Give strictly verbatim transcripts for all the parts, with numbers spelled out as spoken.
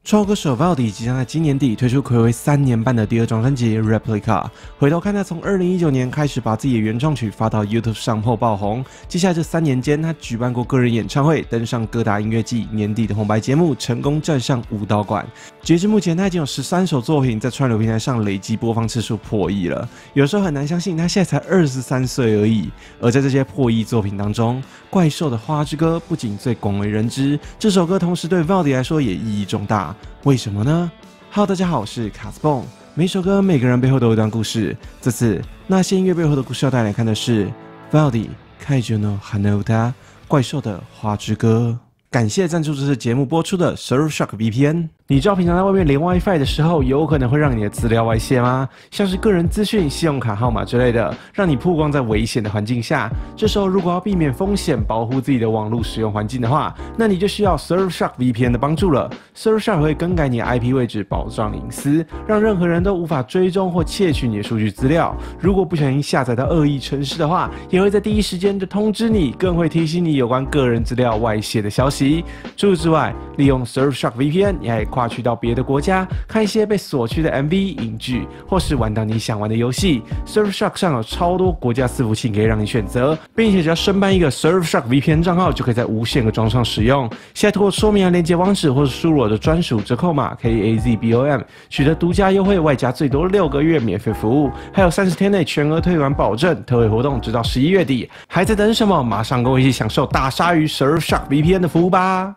创作歌手 Valdy 即将在今年底推出睽违三年半的第二张专辑《Replica》。回头看他从二零一九年开始把自己的原创曲发到 YouTube 上后爆红，接下来这三年间，他举办过个人演唱会，登上各大音乐季，年底的红白节目，成功站上武道馆。截至目前，他已经有十三首作品在串流平台上累计播放次数破亿了。有时候很难相信他现在才二十三岁而已。而在这些破亿作品当中，《怪兽的花之歌》不仅最广为人知，这首歌同时对 Valdy 来说也意义重大。为什么呢 ？Hello， 大家好，我是卡斯蹦。每首歌、每个人背后都有一段故事。这次那些音乐背后的故事要带来看的是 Valdy Kaiju no Hanauta 怪兽的花之歌。感谢赞助这次节目播出的 Surfshark V P N。你知道平常在外面连 WiFi 的时候，有可能会让你的资料外泄吗？像是个人资讯、信用卡号码之类的，让你曝光在危险的环境下。这时候如果要避免风险，保护自己的网络使用环境的话，那你就需要 Surfshark V P N 的帮助了。Surfshark 会更改你的 I P 位置，保障隐私，让任何人都无法追踪或窃取你的数据资料。如果不小心下载到恶意程式的话，也会在第一时间就通知你，更会提醒你有关个人资料外泄的消息。除此之外，利用 Surfshark V P N， 你还可以跨去到别的国家，看一些被锁区的 M V 影剧，或是玩到你想玩的游戏。Surfshark 上有超多国家伺服器可以让你选择，并且只要申办一个 Surfshark V P N 账号，就可以在无限个装上使用。现在通过说明栏连接网址，或是输入我的专属折扣码 K A Z B O M， 取得独家优惠，外加最多六个月免费服务，还有三十天内全额退款保证。特惠活动直到十一月底，还在等什么？马上跟我一起享受大鲨鱼 Surfshark V P N 的服务吧！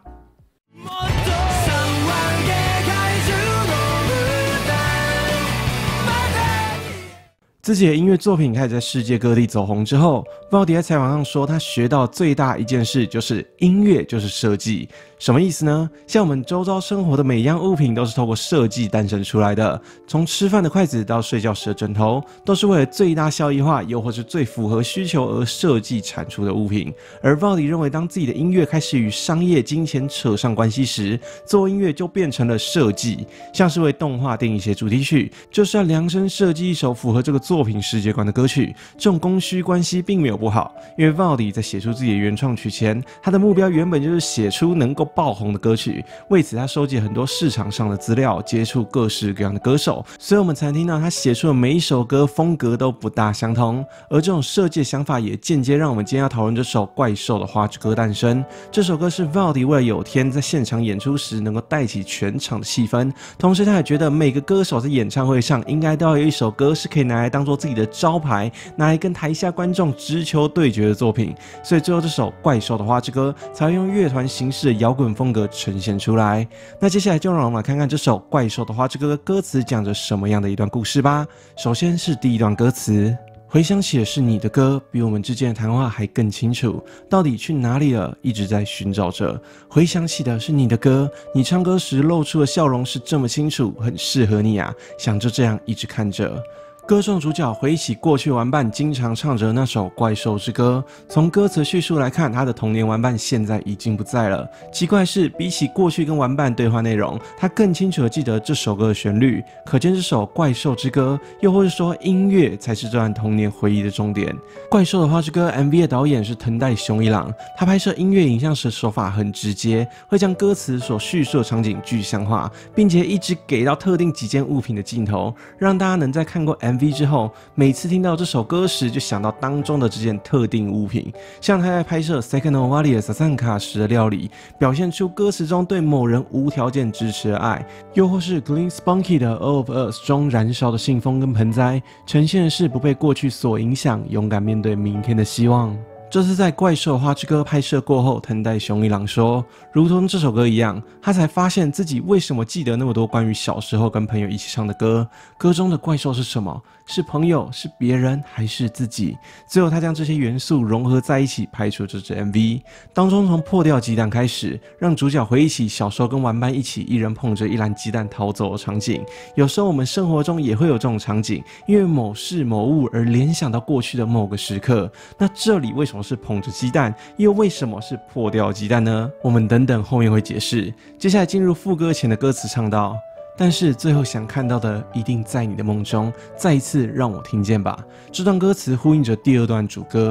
自己的音乐作品开始在世界各地走红之后，Valdy在采访上说，他学到最大一件事就是音乐就是设计。什么意思呢？像我们周遭生活的每一样物品都是透过设计诞生出来的，从吃饭的筷子到睡觉时的枕头，都是为了最大效益化，又或是最符合需求而设计产出的物品。而 Valdy 认为，当自己的音乐开始与商业、金钱扯上关系时，做音乐就变成了设计。像是为动画电影写主题曲，就是要量身设计一首符合这个作品世界观的歌曲。这种供需关系并没有不好，因为 Valdy 在写出自己的原创曲前，他的目标原本就是写出能够爆红的歌曲。为此，他收集很多市场上的资料，接触各式各样的歌手，所以我们才听到他写出的每一首歌风格都不大相同。而这种设计的想法也间接让我们今天要讨论这首《怪兽的花之歌》诞生。这首歌是 Valdy 为了有天在现场演出时能够带起全场的气氛，同时他也觉得每个歌手在演唱会上应该都要有一首歌是可以拿来当做自己的招牌，拿来跟台下观众直球对决的作品。所以最后这首《怪兽的花之歌》才会用乐团形式的摇滚风格呈现出来。那接下来就让我们来看看这首《怪兽的花之歌》歌词讲着什么样的一段故事吧。首先是第一段歌词，回想起的是你的歌，比我们之间的谈话还更清楚。到底去哪里了？一直在寻找着。回想起的是你的歌，你唱歌时露出的笑容是这么清楚，很适合你啊。想就这样一直看着。歌中主角回忆起过去玩伴经常唱着那首怪兽之歌，从歌词叙述来看，他的童年玩伴现在已经不在了。奇怪的是，比起过去跟玩伴对话内容，他更清楚地记得这首歌的旋律，可见这首怪兽之歌，又或是说音乐才是这段童年回忆的重点。怪兽的花之歌 M V 的导演是藤代雄一郎，他拍摄音乐影像时的手法很直接，会将歌词所叙述的场景具象化，并且一直给到特定几件物品的镜头，让大家能在看过 M V 之后，每次听到这首歌时，就想到当中的这件特定物品。像他在拍摄 Second Wally 的 Sasanka 时的料理，表现出歌词中对某人无条件支持的爱；又或是 Glen Spunky 的 All of Us 中燃烧的信封跟盆栽，呈现的是不被过去所影响，勇敢面对明天的希望。这次在《怪兽花之歌》拍摄过后，藤代雄一郎说，如同这首歌一样，他才发现自己为什么记得那么多关于小时候跟朋友一起唱的歌。歌中的怪兽是什么？是朋友？是别人？还是自己？最后他将这些元素融合在一起，拍出这支 M V。当中从破掉鸡蛋开始，让主角回忆起小时候跟玩伴一起，一人捧着一篮鸡蛋逃走的场景。有时候我们生活中也会有这种场景，因为某事某物而联想到过去的某个时刻。那这里为什么是捧着鸡蛋，又为什么是破掉鸡蛋呢？我们等等后面会解释。接下来进入副歌前的歌词唱到，但是最后想看到的一定在你的梦中，再一次让我听见吧。这段歌词呼应着第二段主歌，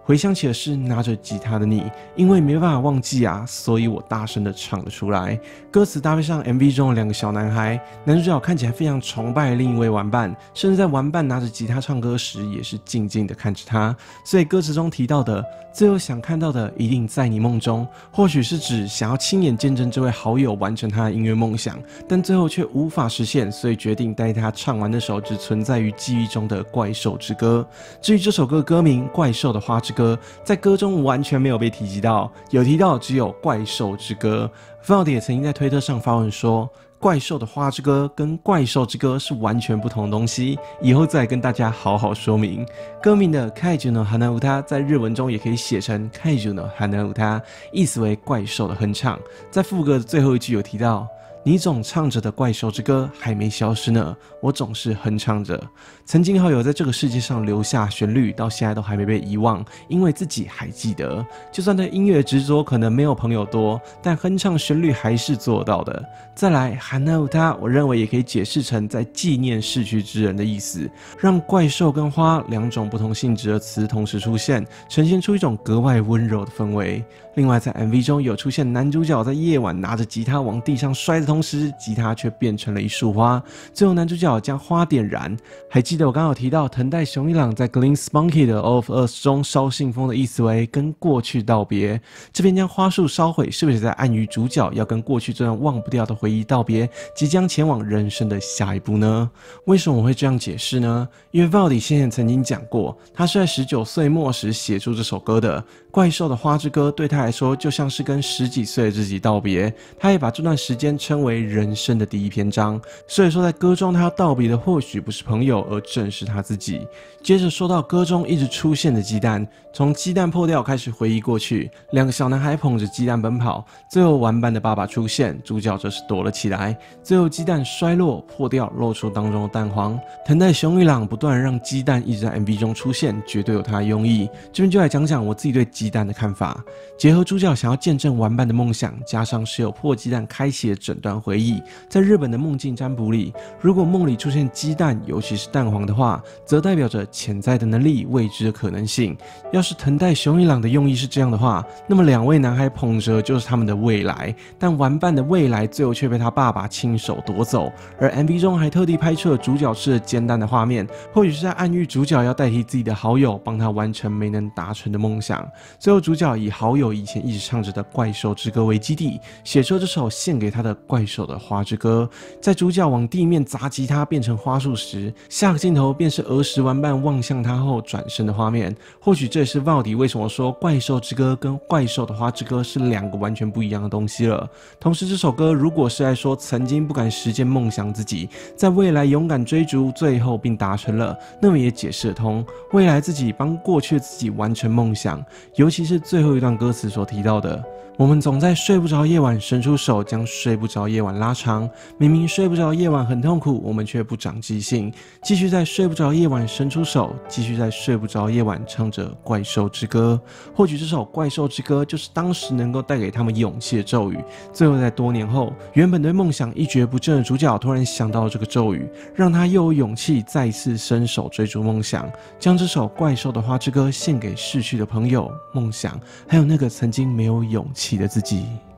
回想起的是拿着吉他的你，因为没办法忘记啊，所以我大声的唱了出来。歌词搭配上 M V 中的两个小男孩，男主角看起来非常崇拜另一位玩伴，甚至在玩伴拿着吉他唱歌时，也是静静的看着他。所以歌词中提到的最后想看到的一定在你梦中，或许是指想要亲眼见证这位好友完成他的音乐梦想，但最后却无法实现，所以决定带他唱完那首只存在于记忆中的怪兽之歌。至于这首歌歌名《怪兽的花之歌》，在歌中完全没有被提及到，有提到只有怪兽之歌。Valdy 也曾经在推特上发文说，怪兽的花之歌跟怪兽之歌是完全不同的东西，以后再跟大家好好说明。歌名的 Kaiju no Hana Uta 在日文中也可以写成 Kaiju no Hana Uta， 意思为怪兽的哼唱。在副歌的最后一句有提到，你总唱着的怪兽之歌还没消失呢，我总是哼唱着。曾经好友在这个世界上留下旋律，到现在都还没被遗忘，因为自己还记得。就算对音乐执着可能没有朋友多，但哼唱旋律还是做到的。再来 Hanauta 我认为也可以解释成在纪念逝去之人的意思，让怪兽跟花两种不同性质的词同时出现，呈现出一种格外温柔的氛围。另外在 M V 中有出现男主角在夜晚拿着吉他往地上摔的同时，吉他却变成了一束花，最后男主角将花点燃。还记得我刚刚有提到藤代雄一郎在 Glen Spunky 的 All of Us 中烧信封的意思为跟过去道别，这边将花束烧毁，是不是在暗喻主角要跟过去这段忘不掉的回忆道别，即将前往人生的下一步呢？为什么我会这样解释呢？因为 Valdy 先前曾经讲过，他是在十九岁末时写出这首歌的。怪兽的花之歌对他来说就像是跟十几岁的自己道别，他也把这段时间称为人生的第一篇章。所以说在歌中他要道别的或许不是朋友，而正是他自己。接着说到歌中一直出现的鸡蛋，从鸡蛋破掉开始回忆过去，两个小男孩捧着鸡蛋奔跑，最后玩伴的爸爸出现，主角则是躲了起来，最后鸡蛋摔落破掉，露出当中的蛋黄。藤代雄一郎不断让鸡蛋一直在 M V 中出现，绝对有他的用意。这边就来讲讲我自己对鸡蛋的看法，结合主角想要见证玩伴的梦想，加上是有破鸡蛋开启的整段回忆，在日本的梦境占卜里，如果梦里出现鸡蛋，尤其是蛋黄的话，则代表着潜在的能力、未知的可能性。要是藤代雄一郎的用意是这样的话，那么两位男孩捧着就是他们的未来，但玩伴的未来最后却被他爸爸亲手夺走。而 M V 中还特地拍摄了主角吃了煎蛋的画面，或许是在暗喻主角要代替自己的好友，帮他完成没能达成的梦想。最后主角以好友以前一直唱着的怪兽之歌为基地，写出这首献给他的怪兽的花之歌。在主角往地面砸吉他变成花束时，下个镜头便是儿时玩伴望向他后转身的画面。或许这也是 Valdy 为什么说怪兽之歌跟怪兽的花之歌是两个完全不一样的东西了。同时这首歌如果是在说曾经不敢实现梦想自己，在未来勇敢追逐，最后并达成了，那么也解释得通未来自己帮过去的自己完成梦想。尤其是最后一段歌词所提到的，我们总在睡不着夜晚伸出手，将睡不着夜晚拉长。明明睡不着夜晚很痛苦，我们却不长记性，继续在睡不着夜晚伸出手，继续在睡不着夜晚唱着怪兽之歌。或许这首怪兽之歌就是当时能够带给他们勇气的咒语。最后在多年后，原本对梦想一蹶不振的主角突然想到这个咒语，让他又有勇气再一次伸手追逐梦想，将这首怪兽的花之歌献给逝去的朋友、梦想，还有那个曾经没有勇气的自己。